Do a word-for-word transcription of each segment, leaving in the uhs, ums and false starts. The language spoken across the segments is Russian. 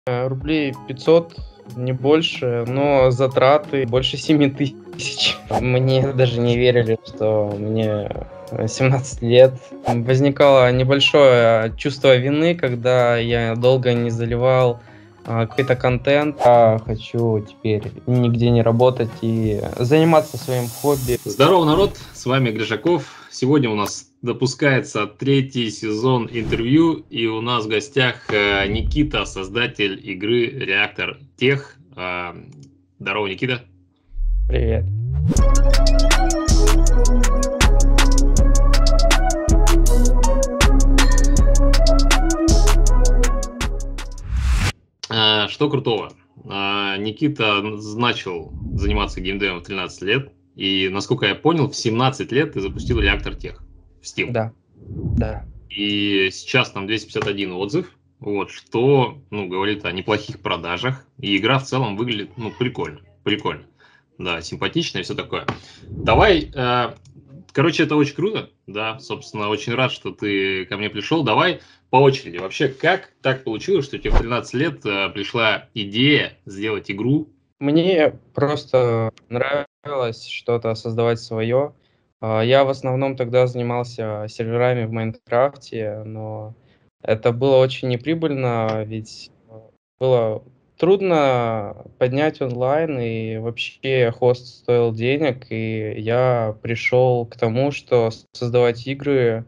Э, рублей пятьсот, не больше, но затраты больше семи тысяч. Мне даже не верили, что мне э, семнадцать лет. Возникало небольшое чувство вины, когда я долго не заливал а, какой-то контент. Я хочу теперь нигде не работать и заниматься своим хобби. Здорово, народ! С вами Гришаков. Сегодня у нас допускается третий сезон интервью, и у нас в гостях э, Никита, создатель игры Реактор Тех. Э, здорово, Никита. Привет. Э, что крутого? Э, Никита начал заниматься геймдевом в тринадцать лет, и, насколько я понял, в семнадцать лет ты запустил Реактор Тех в Steam. Да, да. И сейчас там двести пятьдесят один отзыв, вот, что, ну, говорит о неплохих продажах. И игра в целом выглядит, ну, прикольно, прикольно. Да, симпатично и все такое. Давай, э, короче, это очень круто, да, собственно, очень рад, что ты ко мне пришел. Давай по очереди. Вообще, как так получилось, что тебе в тринадцать лет э, пришла идея сделать игру? Мне просто нравилось что-то создавать свое. А, Я в основном тогда занимался серверами в Майнкрафте, но это было очень неприбыльно, ведь э, было трудно поднять онлайн, и вообще хост стоил денег, и я пришел к тому, что с- создавать игры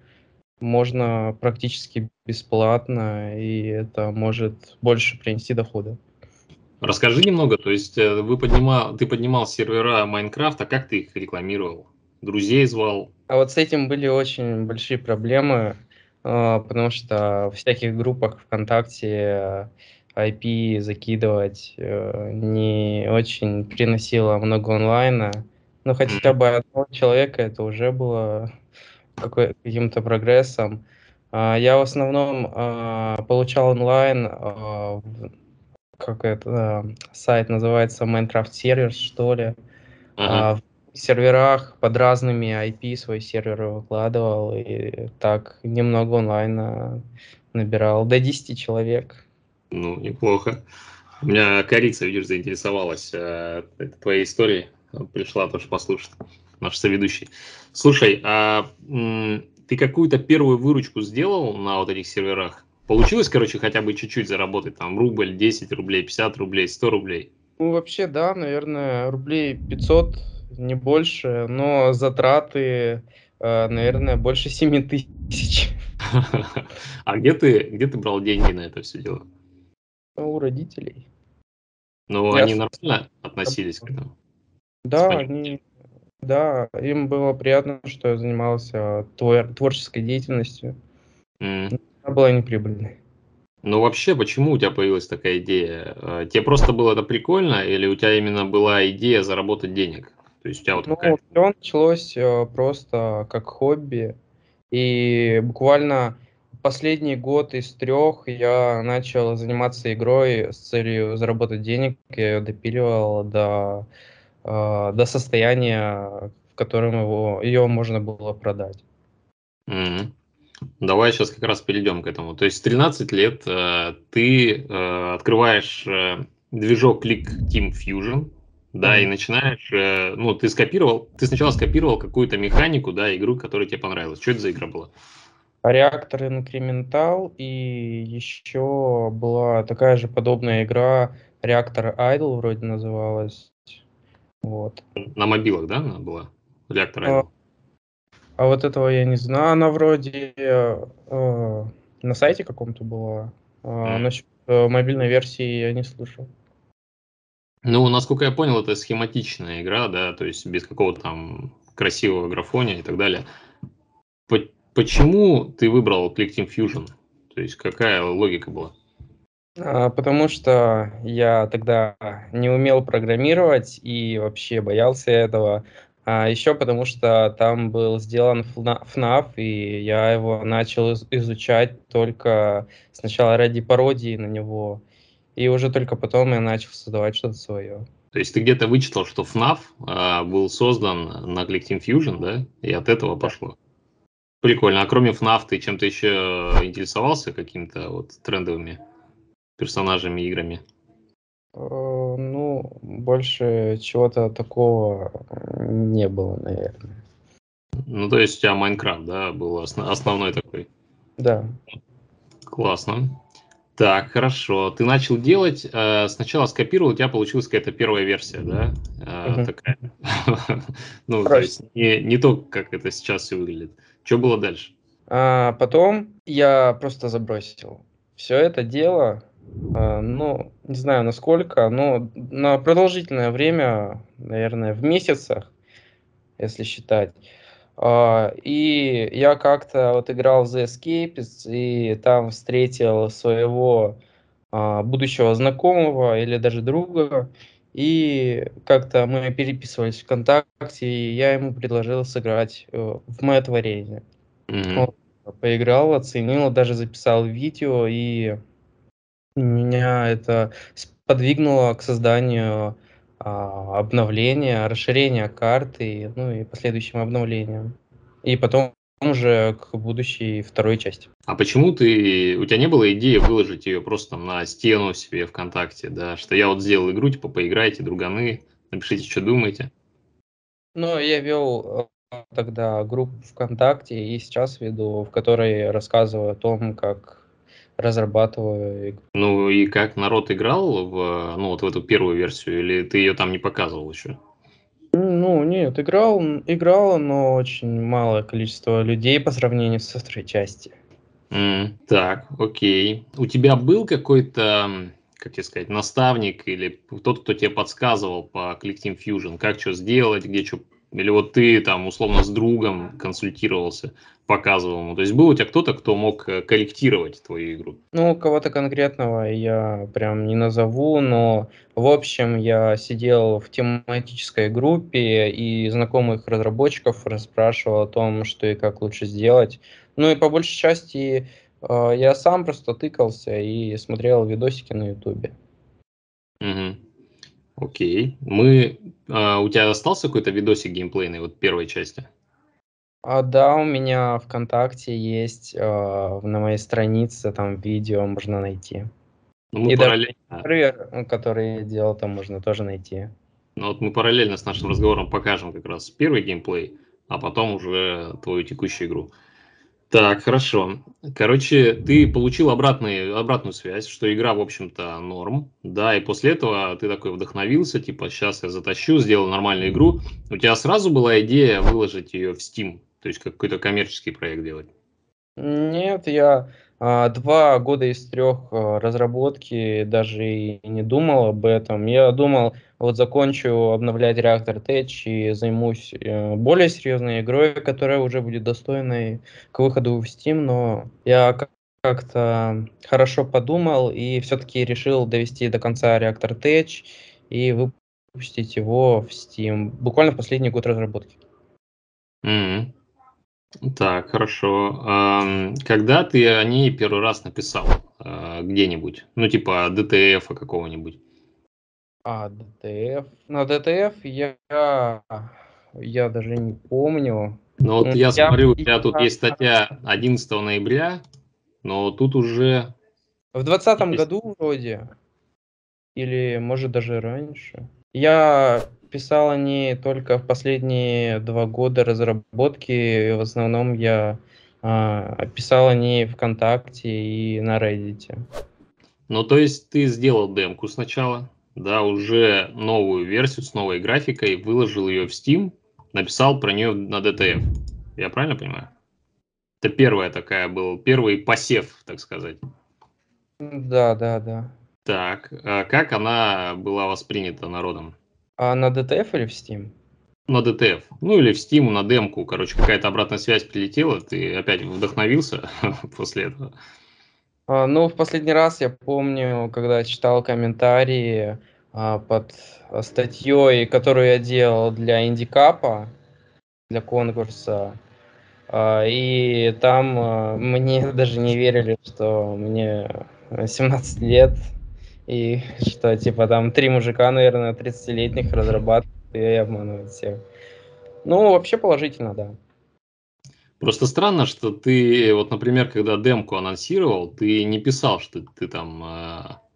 можно практически бесплатно, и это может больше принести дохода. Расскажи немного, то есть э, вы поднимал, ты поднимал сервера Майнкрафта, как ты их рекламировал? Друзей звал? А вот с этим были очень большие проблемы, а, потому что в всяких группах ВКонтакте э, ай пи закидывать э, не очень приносило много онлайна. Но хотя М, бы одного человека это уже было какой- каким-то прогрессом. А, Я в основном а, получал онлайн, а, в- как это, а, сайт называется, Minecraft Servers, что ли. Ага. А, в серверах под разными ай пи свои серверы выкладывал, и так немного онлайна набирал. До десяти человек. Ну, неплохо. У меня корица, видишь, заинтересовалась э, этой твоей историей. Пришла тоже послушать, наш соведущий. Слушай, а м, ты какую-то первую выручку сделал на вот этих серверах? Получилось, короче, хотя бы чуть-чуть заработать? Там рубль, десять рублей, пятьдесят рублей, сто рублей? Ну, вообще, да, наверное, рублей пятьсот, не больше, но затраты, э, наверное, больше семи тысяч. А где ты, где ты брал деньги на это все дело? У родителей. Ну, Я они с- нормально относились к этому? С Да, пониманием? они, да, им было приятно, что я занимался твор- творческой деятельностью. М. Она была неприбыльной. Ну, вообще, почему у тебя появилась такая идея? Э, Тебе просто было это прикольно, или у тебя именно была идея заработать денег? То есть у тебя вот Ну, какая-то... все началось э, просто как хобби. И буквально последний год из трех я начал заниматься игрой с целью заработать денег. Я ее допиливал до, э, до состояния, в котором его, ее можно было продать. Мгм. Давай сейчас как раз перейдем к этому. То есть в тринадцать лет э, ты э, открываешь э, движок Click Team Fusion, да, и Мгм. начинаешь, э, ну, ты скопировал, ты сначала скопировал какую-то механику, да, игру, которая тебе понравилась. Что это за игра была? Реактор инкрементал, и еще была такая же подобная игра, Реактор Idle вроде называлась. Вот. На мобилах, да, она была? Реактор А, Idle. А вот этого я не знаю. Она вроде э, э, на сайте каком-то была. А М. насчет э, мобильной версии я не слышал. Ну, насколько я понял, это схематичная игра, да, то есть без какого-то там красивого графония и так далее. По- Почему ты выбрал Click Team Fusion? То есть какая логика была? А, потому что я тогда не умел программировать и вообще боялся этого. А еще потому что там был сделан фна- эф эн эй эф, и я его начал из- изучать только сначала ради пародии на него, и уже только потом я начал создавать что-то свое. То есть ты где-то вычитал, что эф эн эй эф а, был создан на Click Team Fusion, да, и от этого пошло. Прикольно. А кроме эф эн эй эф ты чем-то еще интересовался какими-то вот трендовыми? персонажами, играми? Э, ну, больше чего-то такого э, не было, наверное. Ну, то есть у тебя Майнкрафт, да, был осно- основной такой. Да. Классно. Так, хорошо. Ты начал делать, э, сначала скопировал, у тебя получилась какая-то первая версия, да? Э, Мгм. такая. Ну, то есть Прочно. не, не то, как это сейчас все выглядит. Что было дальше? А потом я просто забросил все это дело. А, ну, не знаю насколько, но на продолжительное время, наверное, в месяцах, если считать. А, и я как-то вот играл в The Escapist, и там встретил своего а, будущего знакомого или даже друга. И как-то мы переписывались ВКонтакте, и я ему предложил сыграть э, в мое творение. Он Мгм. поиграл, оценил, даже записал видео, и меня это сподвигнуло к созданию а, обновления, расширения карты, ну и последующим обновлениям. И потом уже к будущей второй части. А почему ты, у тебя не было идеи выложить ее просто там на стену себе ВКонтакте, да, что я вот сделал игру, типа поиграйте, друганы, напишите, что думаете. Но я вел э, тогда группу ВКонтакте и сейчас веду, в которой рассказываю о том, как разрабатываю игру. Ну и как народ играл в, ну, вот в эту первую версию, или ты ее там не показывал еще? Ну, нет, играл, н- играло, но очень малое количество людей по сравнению со второй части. М, так, окей. У тебя был какой-то, м, как тебе сказать, наставник или тот, кто тебе подсказывал по Collective Fusion, как что сделать, где что... Или вот ты там условно с другом консультировался, показывал ему. То есть был у тебя кто-то, кто мог э, корректировать твою игру? Ну, кого-то конкретного я прям не назову, но в общем я сидел в тематической группе и знакомых разработчиков расспрашивал о том, что и как лучше сделать. Ну и по большей части э, я сам просто тыкался и смотрел видосики на ютубе. Мгм. Окей. Мы, а, у тебя остался какой-то видосик геймплейный вот первой части? А, да, у меня ВКонтакте есть, а, на моей странице там видео можно найти. Ну, мы И даже параллельно, сервер, э, который я делал, там можно тоже найти. ну, вот мы параллельно с нашим разговором покажем как раз первый геймплей, а потом уже твою текущую игру. Так, хорошо. Короче, ты получил обратный, обратную связь, что игра, в общем-то, норм, да, и после этого ты такой вдохновился, типа, сейчас я затащу, сделаю нормальную игру. У тебя сразу была идея выложить ее в Steam, то есть как какой-то коммерческий проект делать? Нет, я, а, два года из трех а, разработки даже и не думал об этом. Я думал, вот закончу обновлять реактор Tech и займусь, э, более серьезной игрой, которая уже будет достойной к выходу в Steam, но я ка как-то хорошо подумал и все таки решил довести до конца реактор Tech и выпустить его в Steam. Буквально в последний год разработки. Мгм. Так, хорошо. Ам, когда ты о ней первый раз написал а, где-нибудь? Ну, типа ди ти эф какого-нибудь. А, ди ти эф. На ди ти эф я я даже не помню. Ну, вот М, я я смотрю, у тебя тут я есть статья одиннадцатого ноября, но тут уже в двадцатом есть. году вроде, или, может, даже раньше. Я писал о ней только в последние два года разработки. В основном я, а, писал о ней "ВКонтакте" и на "Реддите". Ну, то есть ты сделал демку сначала, да, уже новую версию с новой графикой, выложил ее в Steam, написал про нее на ди ти эф. Я правильно понимаю? Это первая такая был, первый посев, так сказать. Да, да, да. Так, а как она была воспринята народом? А на ди ти эф или в Steam? На ди ти эф. Ну или в Steam, на демку. Короче, какая-то обратная связь прилетела, ты опять вдохновился после этого. А, ну, в последний раз я помню, когда читал комментарии, а, под, а, статьей, которую я делал для Индикапа, для конкурса. А, и там, а, мне даже не верили, что мне, э, семнадцать лет, и что, типа, там три мужика, наверное, тридцатилетних разрабатывают и обманывают всех. Ну, вообще положительно, да. Просто странно, что ты, вот, например, когда демку анонсировал, ты не писал, что ты там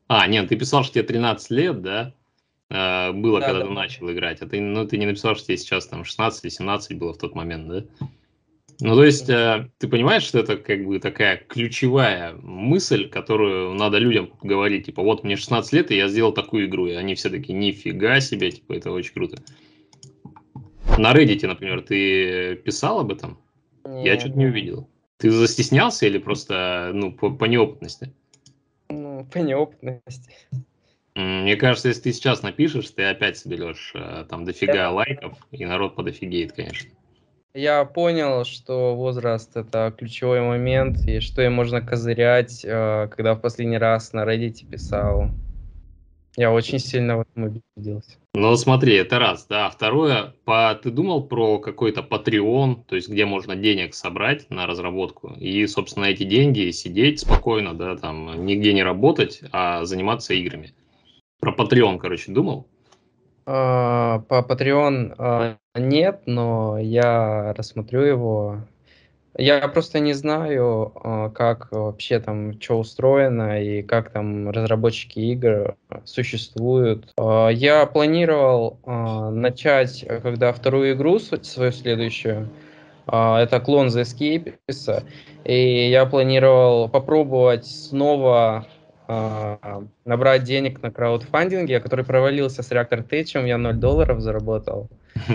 А, нет, ты писал, что тебе тринадцать лет, да? Э, было, Да, когда да. ты начал играть. А ты, ну, ты не написал, что тебе сейчас там шестнадцать или семнадцать было в тот момент, да? Ну, то есть, э, ты понимаешь, что это как бы такая ключевая мысль, которую надо людям говорить, типа, вот мне шестнадцать лет, и я сделал такую игру, и они все таки нифига себе, типа, это очень круто. На Reddit, например, ты писал об этом? Я Нет, что-то не нет. увидел. Ты застеснялся или просто, ну, по, по неопытности? Ну, по неопытности. М, Мне кажется, если ты сейчас напишешь, ты опять соберешь э, там дофига лайков, и народ подофигеет, конечно. Я понял, что возраст — это ключевой момент, и что им можно козырять, э, когда в последний раз на Reddit писал. Я очень сильно в этом убедился. Ну, смотри, это раз, да. А второе, по, ты думал про какой-то Patreon, то есть где можно денег собрать на разработку, и, собственно, эти деньги сидеть спокойно, да, там, нигде не работать, а заниматься играми. Про Patreon, короче, думал? А, По Patreon а, нет, но я рассмотрю его. Я просто не знаю, а, как вообще там что устроено и как там разработчики игр существуют. А, Я планировал а, начать, э, когда вторую игру с- свою следующую. А, Это клон The Escapist. И я планировал попробовать снова а, набрать денег на краудфандинге, который провалился с Reactor Tech, я ноль долларов заработал.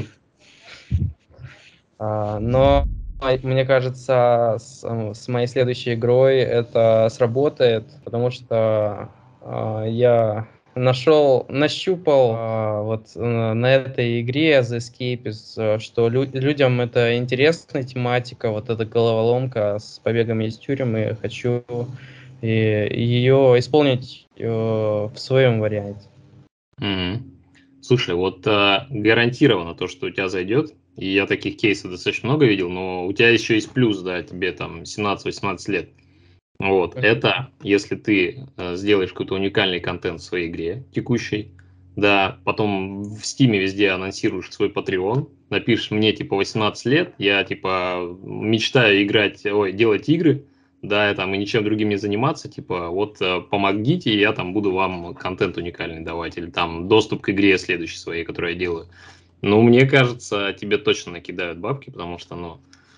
А, Но мне кажется, с, м, с моей следующей игрой это сработает, потому что а, я нашел, нащупал а, вот э, на этой игре The Escapist, э, что лю- людям это интересная тематика, вот эта головоломка с побегами из тюрем, и хочу и, ее исполнить э, в своем варианте. Мгм. Слушай, вот а, гарантированно то, что у тебя зайдет, и я таких кейсов достаточно много видел, но у тебя еще есть плюс, да, тебе там семнадцать-восемнадцать лет. Вот, это если ты э, сделаешь какой-то уникальный контент в своей игре текущей, да, потом в Стиме везде анонсируешь свой Patreon, напишешь мне типа восемнадцать лет, я типа мечтаю играть, ой, делать игры, да, и там и ничем другим не заниматься, типа вот э, помогите, я там буду вам контент уникальный давать, или там доступ к игре следующей своей, которую я делаю. Ну, мне кажется, тебе точно накидают бабки, потому что, ну,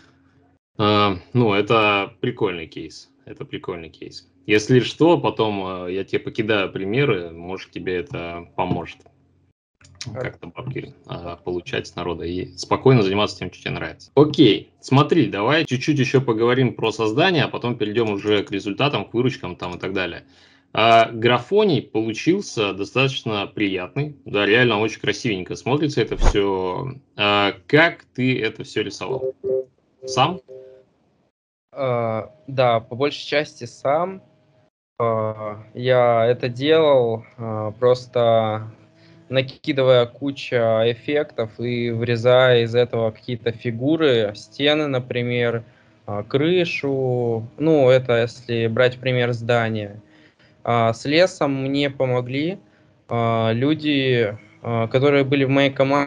а, ну, это прикольный кейс. Это прикольный кейс. Если что, потом э, я тебе покидаю примеры, может, тебе это поможет как-то бабки а, получать с народа и спокойно заниматься тем, что тебе нравится. Окей, смотри, давай чуть-чуть еще поговорим про создание, а потом перейдем уже к результатам, к выручкам там и так далее. А, графоний получился достаточно приятный, да, реально очень красивенько смотрится это все. А, как ты это все рисовал? Сам? А, Да, по большей части сам. А, Я это делал, а, просто накидывая кучу эффектов и вырезая из этого какие-то фигуры, стены, например, а, крышу. Ну, это если брать пример здания. А С лесом мне помогли а, люди, а, которые были в моей команде.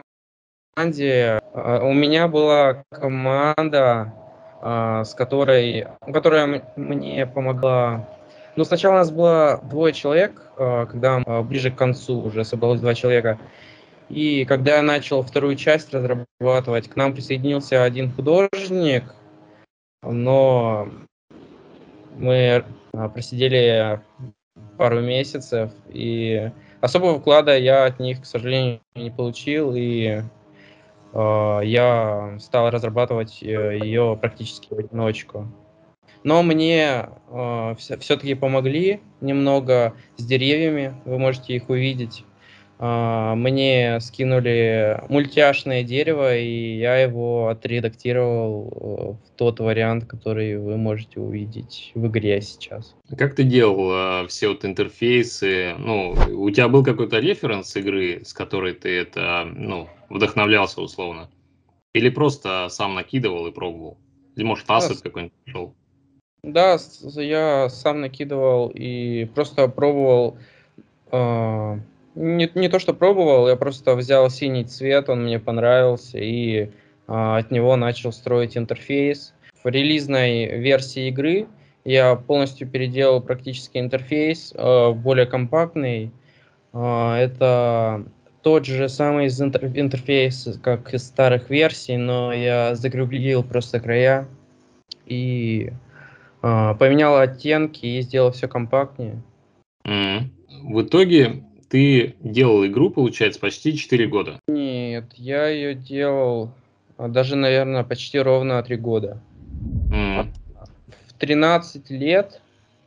А, У меня была команда, а, с которой, которая м- мне помогла. Ну, сначала у нас было двое человек, а, когда а, ближе к концу уже собралось два человека. И когда я начал вторую часть разрабатывать, к нам присоединился один художник, но мы а, просидели пару месяцев, и особого вклада я от них, к сожалению, не получил, и э, я стал разрабатывать э, ее практически в одиночку. Но мне э, все-таки помогли немного с деревьями, вы можете их увидеть. А, Мне скинули мультяшное дерево, и я его отредактировал э, в тот вариант, который вы можете увидеть в игре сейчас. А как ты делал а, все вот интерфейсы? Ну, у тебя был какой-то референс игры, с которой ты это, ну, вдохновлялся условно? Или просто сам накидывал и пробовал? Или, может, Да, ассет с- какой-нибудь нашел? да, с- я сам накидывал и просто пробовал. А, Не, не то, что пробовал, я просто взял синий цвет, он мне понравился, и а, от него начал строить интерфейс. В релизной версии игры Я полностью переделал практически интерфейс э, в более компактный. Э, это тот же самый из интер- интерфейс, как из старых версий, но я закруглил просто края и э, поменял оттенки и сделал все компактнее. М. В итоге ты делал игру, получается, почти четыре года. Нет, я ее делал а, даже, наверное, почти ровно три года. А, М. В тринадцать лет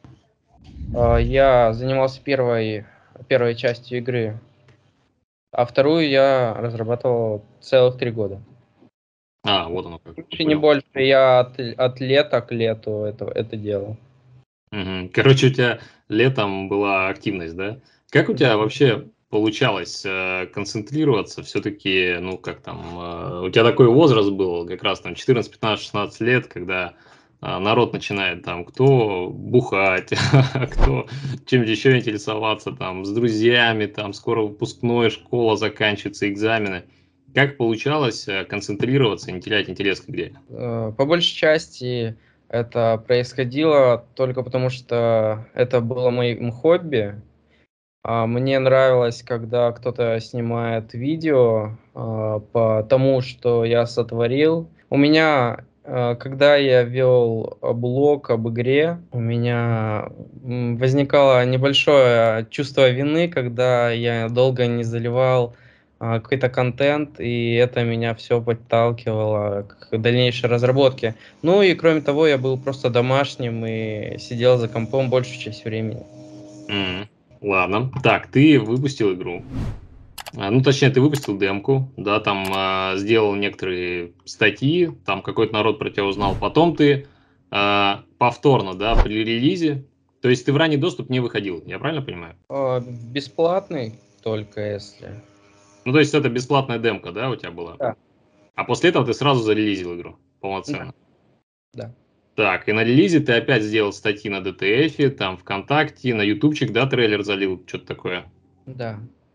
а, я занимался первой, первой частью игры, а вторую я разрабатывал целых три года. А, вот оно как, Больше, не понял. больше, я от, от лета к лету это, это делал. Мгм. Короче, у тебя летом была активность, да? Как у тебя вообще получалось э, концентрироваться? Все-таки, ну, как там, э, у тебя такой возраст был, как раз там четырнадцать, пятнадцать, шестнадцать лет, когда а, народ начинает там, кто бухать, а кто чем-то еще интересоваться, там, с друзьями, там, скоро выпускной, школа заканчивается, экзамены. Как получалось э, концентрироваться и не терять интерес к игре? Э, По большей части это происходило только потому, что это было моим хобби. А, Мне нравилось, когда кто-то снимает видео а, по тому, что я сотворил. У меня, а, когда я вел а, блог об игре, у меня м, возникало небольшое чувство вины, когда я долго не заливал а, какой-то контент, и это меня все подталкивало к дальнейшей разработке. Ну и кроме того, я был просто домашним и сидел за компом большую часть времени. М. Ладно. Так, ты выпустил игру. А, ну, точнее, ты выпустил демку, да, там а, сделал некоторые статьи, там какой-то народ про тебя узнал. Потом ты а, повторно, да, при релизе, то есть ты в ранний доступ не выходил, я правильно понимаю? А, Бесплатный, только если. Ну, то есть это бесплатная демка, да, у тебя была? Да, А после этого ты сразу зарелизил игру да, полноценно. да, Так, и на релизе ты опять сделал статьи на ди ти эф, там ВКонтакте, на ютубчик, да, трейлер залил, что-то такое. да.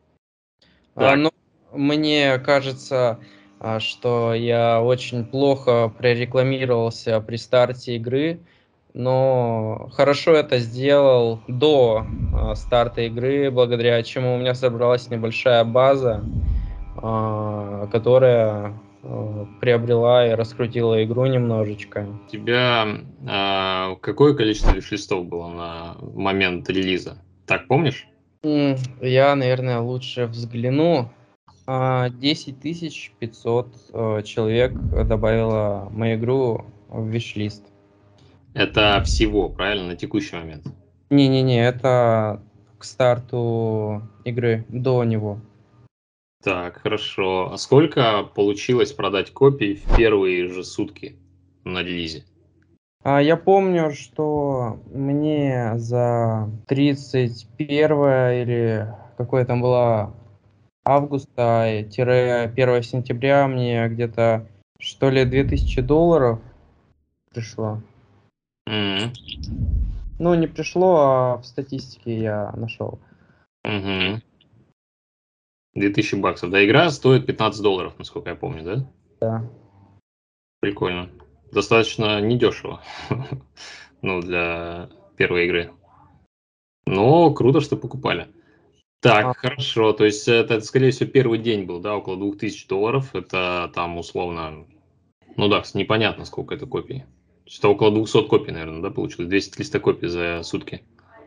А, Так, но мне кажется, а, что я очень плохо прорекламировался при старте игры, но хорошо это сделал до а, старта игры, благодаря чему у меня собралась небольшая база, а, которая а, приобрела и раскрутила игру немножечко. у тебя а, какое количество виш-листов было на момент релиза? Так, помнишь? М, Я, наверное, лучше взгляну. А, десять тысяч пятьсот э, человек добавило мою игру в виш-лист. Это всего, правильно, на текущий момент? Не-не-не, это к старту игры, до него. Так, хорошо. А сколько получилось продать копий в первые же сутки на релизе? А я помню, что мне за тридцать первое или какое там было августа, тире первое сентября мне где-то что ли две тысячи долларов пришло. М, Ну, не пришло, а в статистике я нашел. мгм. две тысячи баксов. Да, игра стоит пятнадцать долларов, насколько я помню, да? Да. Прикольно. Достаточно недешево. Ну, для первой игры. Но круто, что покупали. А, Так, хорошо. То есть это, скорее всего, первый день был, да, около двух тысяч долларов. Это там условно, ну да, непонятно, сколько это копий. Что-то около двухсот копий, наверное, да, получилось? двести-триста копий за сутки.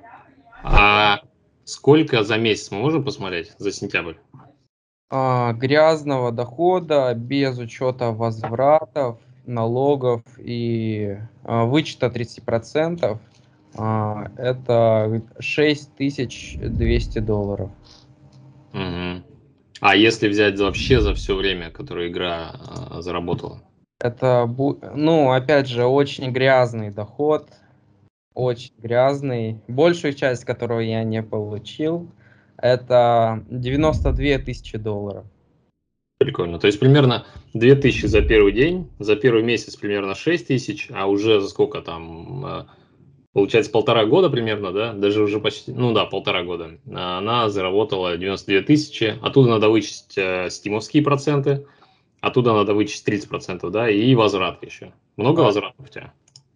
А сколько за месяц мы можем посмотреть за сентябрь? а, грязного дохода без учета возвратов, налогов и а, вычета тридцати процентов, а, это шесть тысяч двести долларов. Мгм. А если взять за- вообще за все время, которое игра а, заработала? Это, бу- ну, опять же, очень грязный доход, очень грязный. Большую часть, которую я не получил, это девяносто две тысячи долларов. Прикольно. То есть примерно две тысячи за первый день, за первый месяц примерно шесть тысяч, а уже за сколько там, э, получается, полтора года примерно, да, даже уже почти, ну да, полтора года, а она заработала девяносто две тысячи, оттуда надо вычесть э, стимовские проценты, оттуда надо вычесть тридцать процентов, да, и возврат еще. Много А, возвратов у тебя?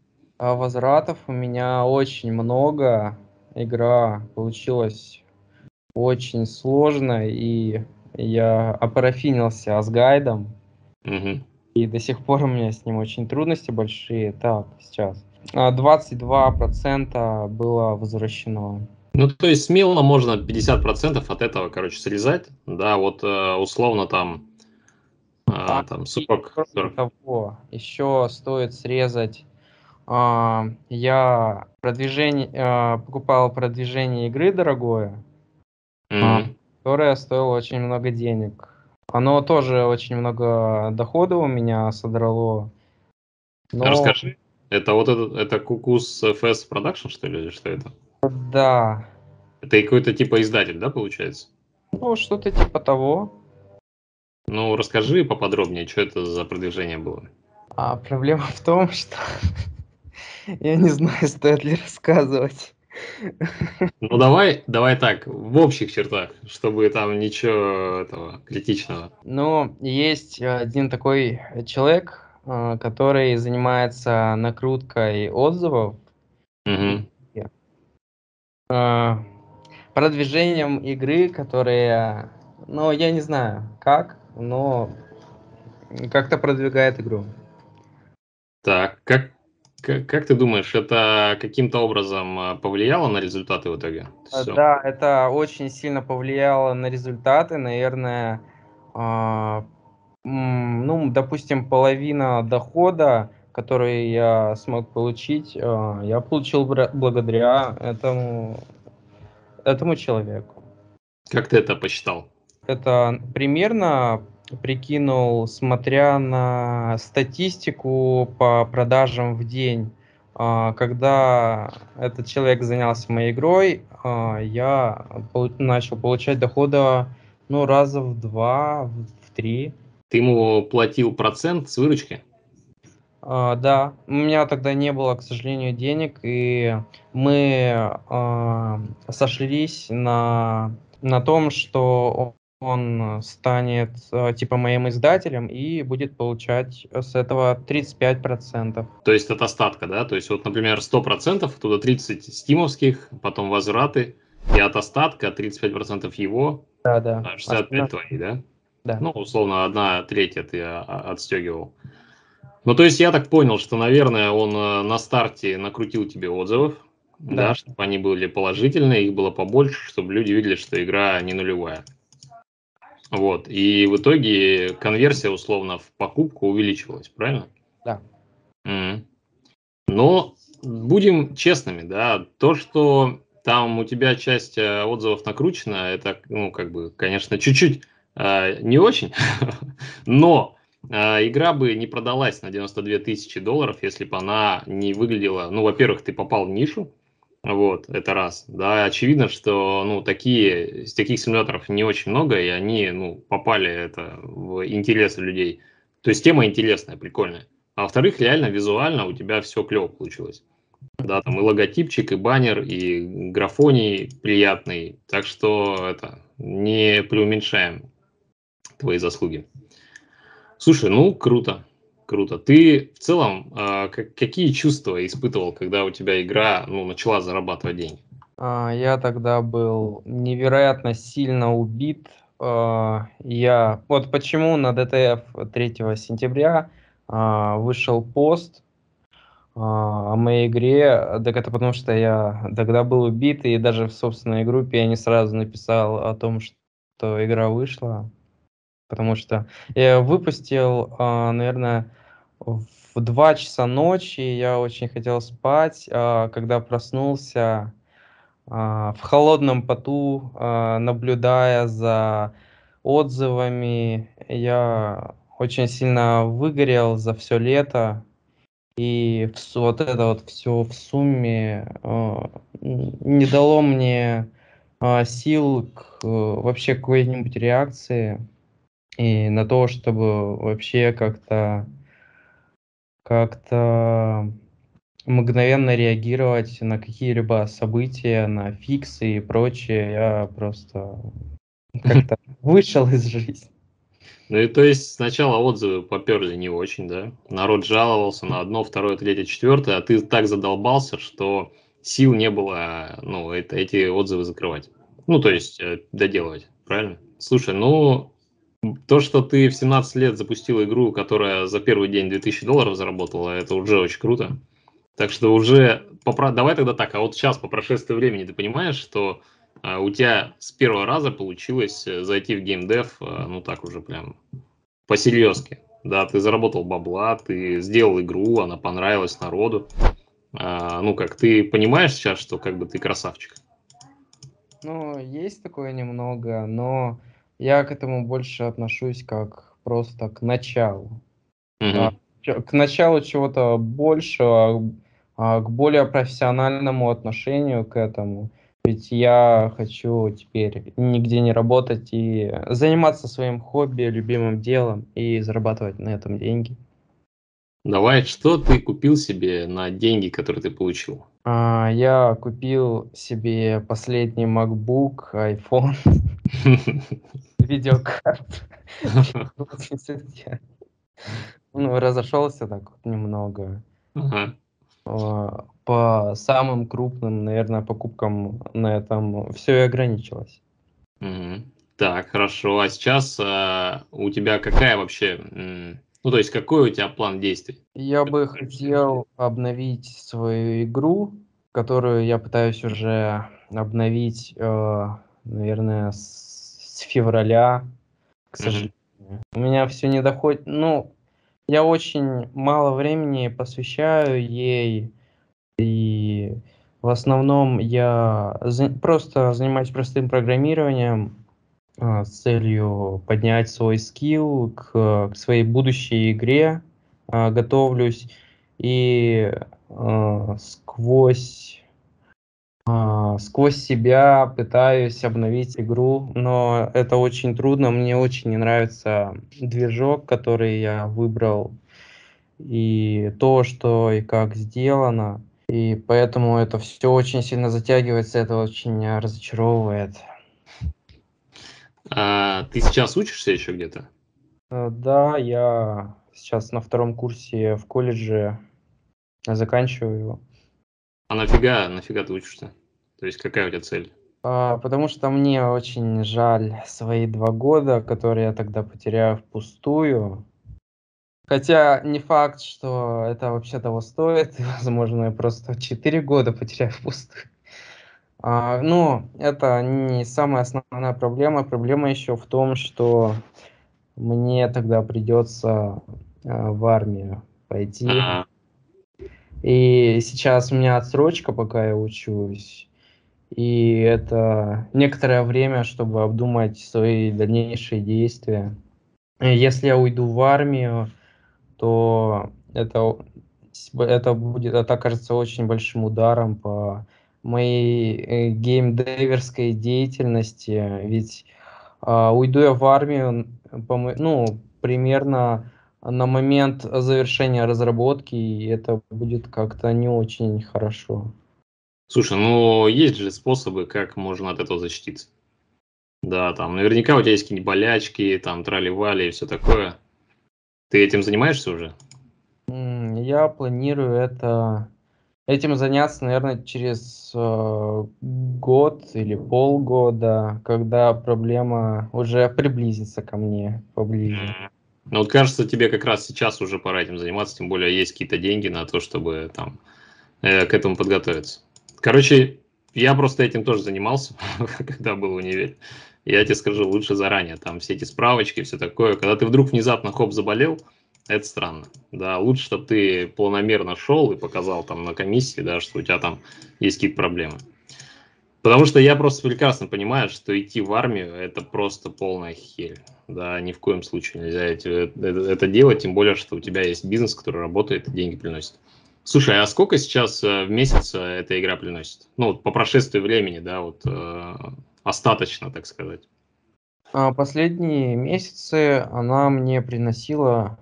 А возвратов у меня очень много. Игра получилась очень сложной, и я опарафинился с гайдом, Мгм. и до сих пор у меня с ним очень трудности большие. Так, сейчас. А, двадцать два процента было возвращено. Ну, то есть смело можно пятьдесят процентов от этого, короче, срезать. Да, вот э, условно там, А, э, там и сорок, кроме сорок. того, еще стоит срезать. а, я продвижение, а, покупал продвижение игры дорогое, а, Мгм. которое стоило очень много денег. Оно тоже очень много дохода у меня содрало, но Расскажи. Это вот этот, это Кукус эф эс Production, что ли, или что это? да, Это и какой-то типа издатель, да, получается? ну что-то типа того. Ну, расскажи поподробнее, что это за продвижение было. А проблема в том, что я не знаю, стоит ли рассказывать. Ну, давай, давай так, в общих чертах, чтобы там ничего этого критичного. Но есть э, один такой человек, э, который занимается накруткой отзывов и Мгм. э, продвижением игры, которые, ну, я не знаю как, но как-то продвигает игру. Так, как, как, как ты думаешь, это каким-то образом а, повлияло на результаты в итоге? Э, Все. Да, это очень сильно повлияло на результаты. Наверное, а, м, ну, допустим, половина дохода, который я смог получить, а, я получил бра- благодаря этому, этому человеку. Как ты это посчитал? Это примерно прикинул, смотря на статистику по продажам в день. А, Когда этот человек занялся моей игрой, а, я полу- начал получать дохода, ну, раза в два, в в три. Ты ему платил процент с выручки? А, Да, у меня тогда не было, к сожалению, денег, и мы а, сошлись на, на том, что он станет а, типа моим издателем и будет получать с этого тридцать пять процентов. То есть от остатка, да? То есть вот, например, сто процентов, оттуда тридцать стимовских, потом возвраты, и от остатка тридцать пять процентов его, Да, да, а шестьдесят пять остальное, твои, да? да, Ну, условно, одна третья ты а, а, отстегивал. Ну, то есть я так понял, что, наверное, он э, на старте накрутил тебе отзывов, да, да, чтобы они были положительные, их было побольше, чтобы люди видели, что игра не нулевая. Вот, и в итоге конверсия, условно, в покупку увеличивалась, правильно? да. Мгм. Но будем честными, да, то, что там у тебя часть э, отзывов накручена, это, ну, как бы, конечно, чуть-чуть э, не очень, но э, игра бы не продалась на девяносто две тысячи долларов, если бы она не выглядела, ну, во-первых, ты попал в нишу, вот, это раз, да, очевидно, что, ну, такие, с таких симуляторов не очень много, и они, ну, попали это в интересы людей, то есть тема интересная, прикольная. А во-вторых, реально визуально у тебя все клево получилось. Да, там и логотипчик, и баннер, и графоний приятный. Так что это не преуменьшаем твои заслуги. Слушай, ну круто, круто. Ты в целом а, как- какие чувства испытывал, когда у тебя игра ну, начала зарабатывать деньги? А, Я тогда был невероятно сильно убит. А, Я вот почему на дэ тэ эф третьего сентября а, вышел пост а, о моей игре, так это потому что я тогда был убит, и даже в собственной группе я не сразу написал о том, что игра вышла, потому что я выпустил, а, наверное, в два часа ночи, я очень хотел спать, а когда проснулся, а, в холодном поту, а, наблюдая за отзывами, я очень сильно выгорел за все лето. И вс вот это вот все в сумме, а, н не дало мне, а, сил к э, вообще какой-нибудь реакции и на то, чтобы вообще как-то как-то мгновенно реагировать на какие-либо события, на фиксы и прочее. Я просто как-то вышел из жизни. Ну и то есть сначала отзывы поперли не очень, да? Народ жаловался на одно, второе, третье, четвертое, а ты так задолбался, что сил не было, ну, это, эти отзывы закрывать. Ну, то есть э, доделывать, правильно? Слушай, ну, то, что ты в семнадцать лет запустил игру, которая за первый день две тысячи долларов заработала, это уже очень круто. Так что уже, попра- давай тогда так, а вот сейчас, по прошествии времени, ты понимаешь, что а, у тебя с первого раза получилось э, зайти в геймдев, а, ну так уже прям по-серьезки. Да, ты заработал бабла, ты сделал игру, она понравилась народу. А, ну как, ты понимаешь сейчас, что как бы ты красавчик? Ну, есть такое немного, но я к этому больше отношусь как просто к началу. А, Мгм. чё- к началу чего-то большего, а, к более профессиональному отношению к этому. Ведь я хочу теперь нигде не работать и заниматься своим хобби, любимым делом и зарабатывать на этом деньги. Давай, что ты купил себе на деньги, которые ты получил? А, я купил себе последний MacBook, iPhone, видеокарту восемьдесят Ti. Ну, разошелся так вот немного. Ага. А, по самым крупным, наверное, покупкам на этом все и ограничилось. Мгм. Так, хорошо. А сейчас а, у тебя какая вообще, м, ну то есть какой у тебя план действий? Я бы хотел обновить свою игру, которую я пытаюсь уже обновить, э, наверное, с с февраля, к Мгм. сожалению. У меня все не доходит. Ну, я очень мало времени посвящаю ей, и в основном я за просто занимаюсь простым программирунием, а, с целью поднять свой скилл к к своей будущей игре, а, готовлюсь. И, а, сквозь, а, сквозь себя пытаюсь обновить игру, но это очень трудно. Мне очень не нравится движок, который я выбрал, и то, что и как сделано. И поэтому это все очень сильно затягивается, это очень, а, разочаровывает. А ты сейчас учишься еще где-то? Э, да, я сейчас на втором курсе в колледже, заканчиваю его. А нафига, нафига ты учишься? То есть какая у тебя цель? А, потому что мне очень жаль свои два года, которые я тогда потеряю впустую. Хотя не факт, что это вообще того стоит. Возможно, я просто четыре года потеряю впустую. А, ну, это не самая основная проблема. Проблема еще в том, что мне тогда придется, а, в армию пойти. А, И сейчас у меня отсрочка, пока я учусь, и это некоторое время, чтобы обдумать свои дальнейшие действия. Э, Если я уйду в армию, то это, о- с- б- это будет, это окажется очень большим ударом по моей э, геймдеверской деятельности, ведь а, уйду я в армию, н- по мо- ну, примерно на момент завершения разработки, и это будет как-то не очень хорошо. слушай, ну есть же способы, как можно от этого защититься. Да, там наверняка у тебя есть какие-нибудь болячки, там трали-вали и все такое. Ты этим занимаешься уже? М, Я планирую это, этим заняться, наверное, через э, год или полгода, когда проблема уже приблизится ко мне поближе. М. Ну вот кажется, тебе как раз сейчас уже пора этим заниматься, тем более есть какие-то деньги на то, чтобы там э, к этому подготовиться. Короче, я просто этим тоже занимался, когда был в универе. Я тебе скажу, лучше заранее, там все эти справочки, все такое. Когда ты вдруг внезапно хоп заболел, это странно. Да, лучше, чтобы ты планомерно шел и показал там на комиссии, да, что у тебя там есть какие-то проблемы. Потому что я просто прекрасно понимаю, что идти в армию это просто полная херь. Да, ни в коем случае нельзя эти- это, это делать, тем более, что у тебя есть бизнес, который работает и деньги приносит. Слушай, а сколько сейчас э, в месяц э, эта игра приносит? Ну, вот по прошествии времени, да, вот э, остаточно, так сказать. А последние месяцы она мне приносила,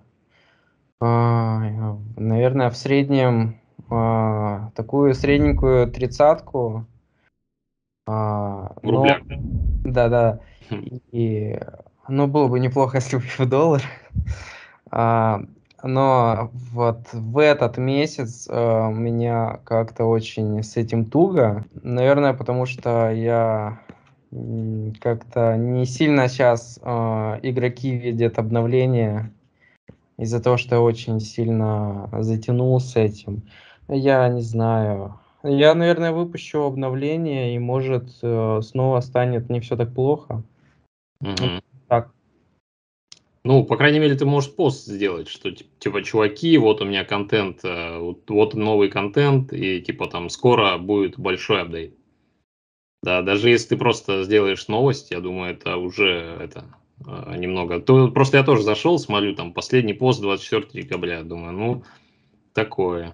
а, наверное, в среднем а, такую средненькую тридцатку. А, В но рублях, да? да-да. Хм. И Ну, было бы неплохо, если бы в доллар. А, но вот в этот месяц, а, у меня как-то очень с этим туго. Наверное, потому что я, м, как-то не сильно сейчас игроки видят обновления из-за того, что я очень сильно затянул с этим. Я не знаю. Я, наверное, выпущу обновление, и, может, э, снова станет не все так плохо. Вот Мгм. так. Ну, по крайней мере, ты можешь пост сделать, что тип- типа, чуваки, вот у меня контент, э, вот, вот новый контент, и типа там скоро будет большой апдейт. Да, даже если ты просто сделаешь новость, я думаю, это уже это э, немного. То, просто я тоже зашел, смотрю, там последний пост двадцать четвёртого декабря, думаю, ну, такое.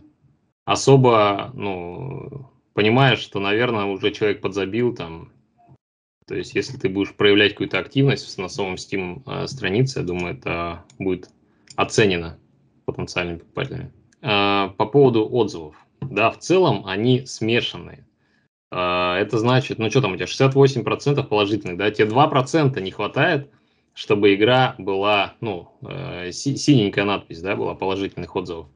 Особо, ну, понимаешь, что, наверное, уже человек подзабил там. То есть, если ты будешь проявлять какую-то активность на самом Steam э, странице, я думаю, это будет оценено потенциальными покупателями. А, по поводу отзывов. Да, в целом они смешанные. А, это значит, ну что там у тебя, шестьдесят восемь процентов положительных, да, тебе два процента не хватает, чтобы игра была, ну, э, си- синенькая надпись, да, была положительных отзывов.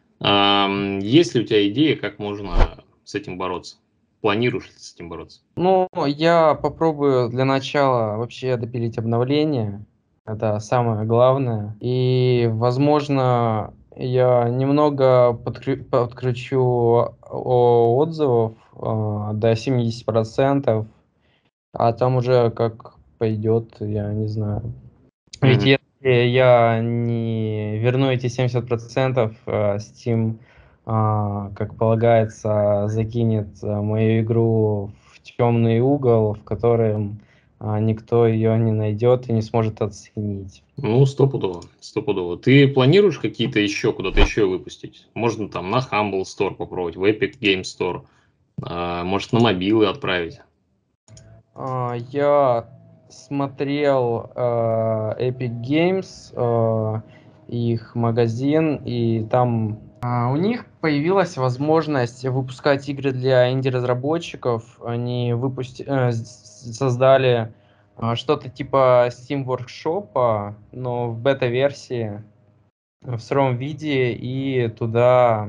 Ам, есть ли у тебя идея, как можно с этим бороться? Планируешь ли ты с этим бороться? Ну, я попробую для начала вообще допилить обновление. Это самое главное. И, возможно, я немного подклю- подкручу о- отзывов а, до семидесяти процентов, а там уже как пойдет, я не знаю. Ведь Мгм. если я не верну эти семьдесят процентов, э, Steam, а, как полагается, закинет э, мою игру в темный угол, в котором а, никто ее не найдет и не сможет оценить. Ну, стопудово, стопудово. Ты планируешь какие-то еще, куда-то еще выпустить? Можно там на Humble Store попробовать, в Epic Game Store, а, может на мобилы отправить. А, Я смотрел э, Epic Games, э, их магазин, и там а, у них появилась возможность выпускать игры для инди-разработчиков. Они выпусти- э, с- создали а, что-то типа Steam Workshop, но в бета-версии, в сыром виде, и туда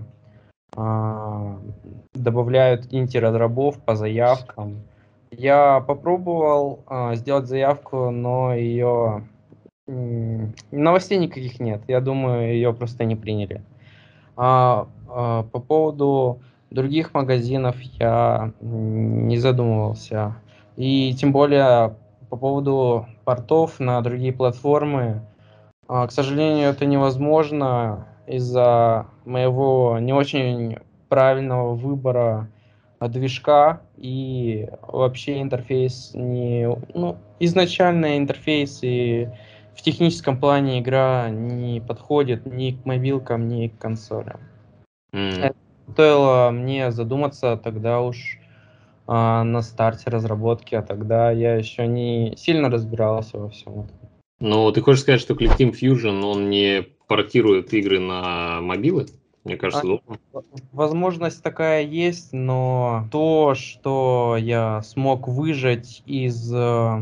а, добавляют инди-разрабов по заявкам. Я попробовал а, сделать заявку, но ее новостей никаких нет. Я думаю, ее просто не приняли. А, а, по поводу других магазинов я м, не задумывался. И тем более по поводу портов на другие платформы. А, к сожалению, это невозможно из-за моего не очень правильного выбора а, движка, и вообще интерфейс не... Ну, изначально интерфейс и в техническом плане игра не подходит ни к мобилкам, ни к консолям. М. Это стоило мне задуматься тогда уж а, на старте разработки, а тогда я еще не сильно разбирался во всем этом. Но ты хочешь сказать, что Click Team Fusion, он не портирует игры на мобилы? Мне А, кажется, да. в- Возможность такая есть, но то, что я смог выжать из э,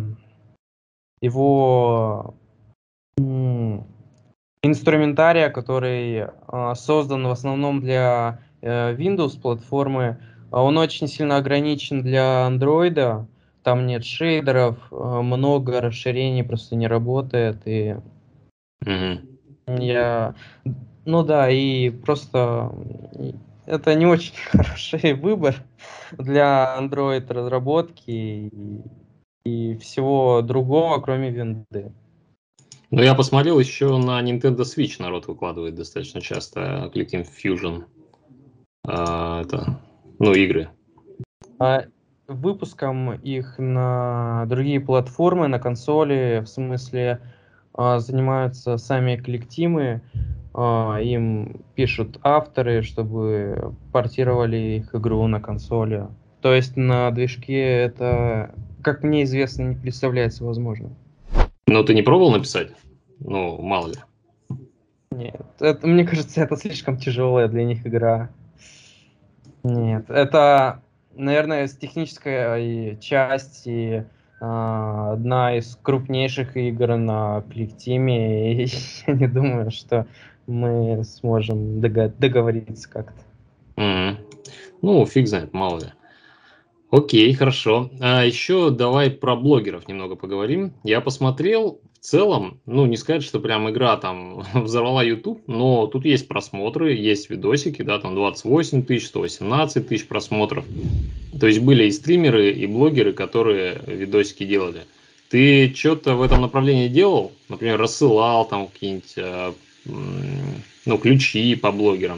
его м, инструментария, который э, создан в основном для э, Windows платформы, а он очень сильно ограничен для Android. Там нет шейдеров, э, много расширений просто не работает, и Мгм. я, ну да, и просто м, это не очень хороший выбор для Android разработки и, и всего другого, кроме винды. Но я посмотрел, еще на Nintendo Switch народ выкладывает достаточно часто Click Team Fusion. А, это, ну, игры. А выпуском их на другие платформы, на консоли, в смысле, а, занимаются сами коллективы, а, им пишут авторы, чтобы портировали их игру на консоли. То есть на движке это, как мне известно, не представляется возможным. Но ты не пробовал написать? Ну, мало ли. Нет, это, мне кажется, это слишком тяжелая для них игра. Нет, это, наверное, с технической части а, одна из крупнейших игр на Кликтиме, и я не думаю, что мы сможем дого- договориться как-то. Мгм. Ну, фиг знает, мало ли. Окей, хорошо. А еще давай про блогеров немного поговорим. Я посмотрел, в целом, ну, не сказать, что прям игра там взорвала YouTube, но тут есть просмотры, есть видосики, да, там двадцать восемь тысяч, сто восемнадцать тысяч просмотров. То есть были и стримеры, и блогеры, которые видосики делали. Ты что-то в этом направлении делал? Например, рассылал там какие-нибудь, э, м, ну, ключи по блогерам?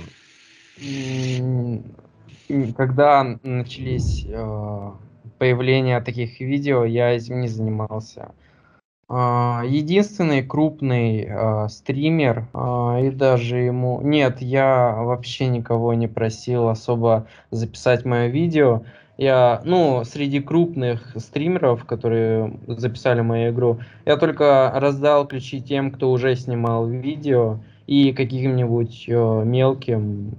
М, м, Когда начались э, появление таких видео, я этим не занимался. А, Единственный крупный а, стример, а, и даже ему... Нет, я вообще никого не просил особо записать мое видео. Я, ну, среди крупных стримеров, которые записали мою игру, я только раздал ключи тем, кто уже снимал видео, и каким-нибудь э, мелким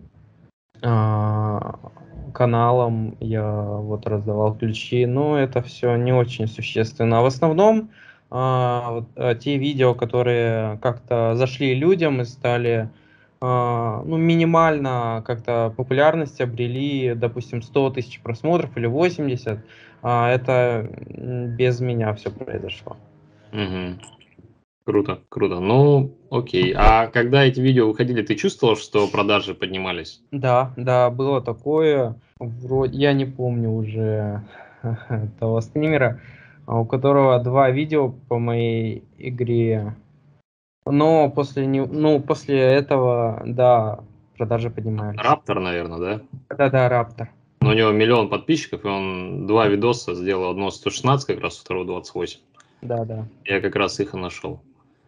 а, каналам я вот раздавал ключи, но это все не очень существенно. А в основном а, вот, а, те видео, которые как-то зашли людям и стали а, ну, минимально как-то популярность обрели, допустим, сто тысяч просмотров или восемьдесят, а, это м, без меня все произошло. Мгм. Круто, круто. Ну, окей. А когда эти видео выходили, ты чувствовал, что продажи поднимались? Да, да, было такое. Вроде, я не помню уже того стримера, а, у которого два видео по моей игре. Но после, не- ну, после этого, да, продажи поднимались. Раптор, наверное, да? Да-да, Раптор. Но у него миллион подписчиков, и он два видоса сделал. Одно сто шестнадцать как раз, второго двадцать восемь. Да-да. Я как раз их и нашел.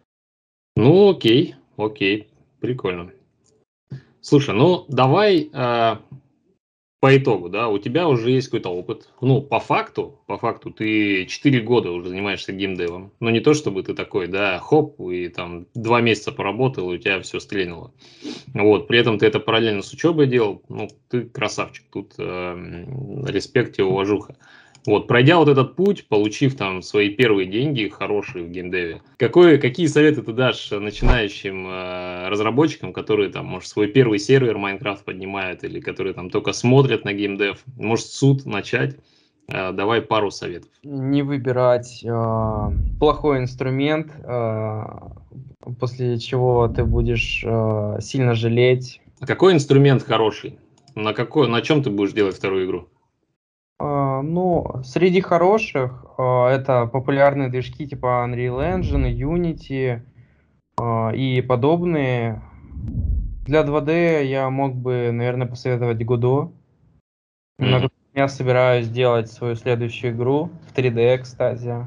Ну, окей, окей, прикольно. Слушай, ну давай а, по итогу, да, у тебя уже есть какой-то опыт. Ну, по факту, по факту, ты четыре года уже занимаешься геймдевом. Ну, не то чтобы ты такой, да, хоп, и там два месяца поработал, и у тебя все стрельнуло. Вот, при этом ты это параллельно с учебой делал. Ну, ты красавчик, тут э, м, респект и уважуха. Вот, пройдя вот этот путь, получив там свои первые деньги, хорошие в геймдеве, какой, какие советы ты дашь начинающим э, разработчикам, которые там, может, свой первый сервер Майнкрафт поднимают, или которые там только смотрят на геймдев, может, суд начать? Э, давай пару советов. Не выбирать а, плохой инструмент, а, после чего ты будешь а, сильно жалеть. А какой инструмент хороший? На, какой, на чем ты будешь делать вторую игру? А, ну, среди хороших а, это популярные движки типа Unreal Engine, Unity а, и подобные. Для два дэ я мог бы, наверное, посоветовать Godot. На Мгм. котором я собираюсь сделать свою следующую игру в три дэ, кстати.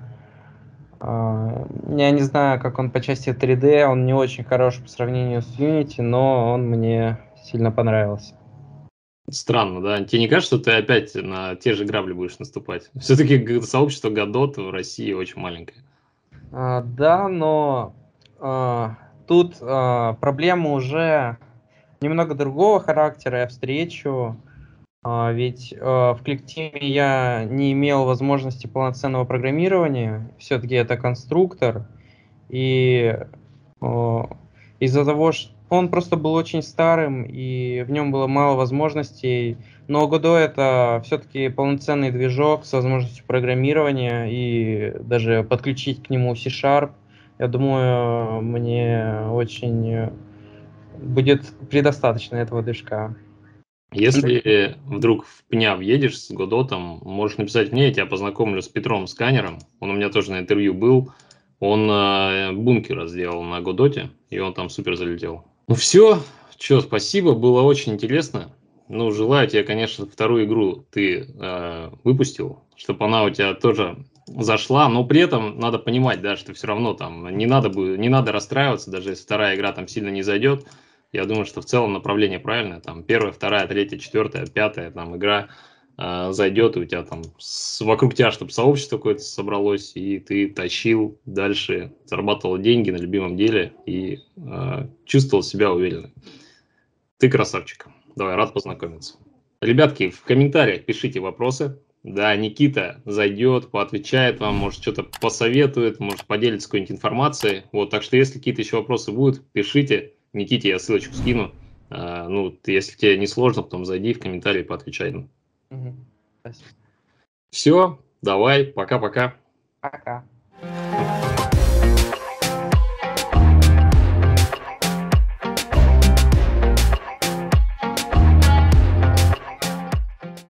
А, Я не знаю, как он по части три дэ, он не очень хорош по сравнению с Unity, но он мне сильно понравился. Странно, да? Тебе не кажется, что ты опять на те же грабли будешь наступать? Все-таки сообщество Godot в России очень маленькое. А, да, но а, тут а, проблема уже немного другого характера. Я встречу, а, ведь а, в коллективе я не имел возможности полноценного программирования. Все-таки это конструктор, и а, из-за того, что он просто был очень старым, и в нем было мало возможностей. Но Godot это все-таки полноценный движок с возможностью программирования и даже подключить к нему C-Sharp. Я думаю, мне очень будет предостаточно этого движка. Если вдруг в Пня въедешь с Godot, можешь написать мне, я тебя познакомлю с Петром Сканером. Он у меня тоже на интервью был. Он э, бункер сделал на Godot, и он там супер залетел. Ну все, что, спасибо, было очень интересно. Ну, желаю тебе, конечно, вторую игру ты э, выпустил, чтобы она у тебя тоже зашла, но при этом надо понимать, да, что все равно там не надо, будет, не надо расстраиваться, даже если вторая игра там сильно не зайдет. Я думаю, что в целом направление правильное. Там первая, вторая, третья, четвертая, пятая там игра э, зайдет, и у тебя там с, вокруг тебя, чтобы сообщество какое-то собралось, и ты тащил дальше, зарабатывал деньги на любимом деле и э, чувствовал себя уверенно. Ты красавчик. Давай, рад познакомиться. Ребятки, в комментариях пишите вопросы. Да, Никита зайдет, поотвечает вам, может, что-то посоветует, может, поделится какой-нибудь информацией. Вот, так что, если какие-то еще вопросы будут, пишите. Никите я ссылочку скину. А, ну, ты, если тебе не сложно, потом зайди в комментарии, поотвечай. Мгм. Спасибо. Все, давай, пока-пока. Пока.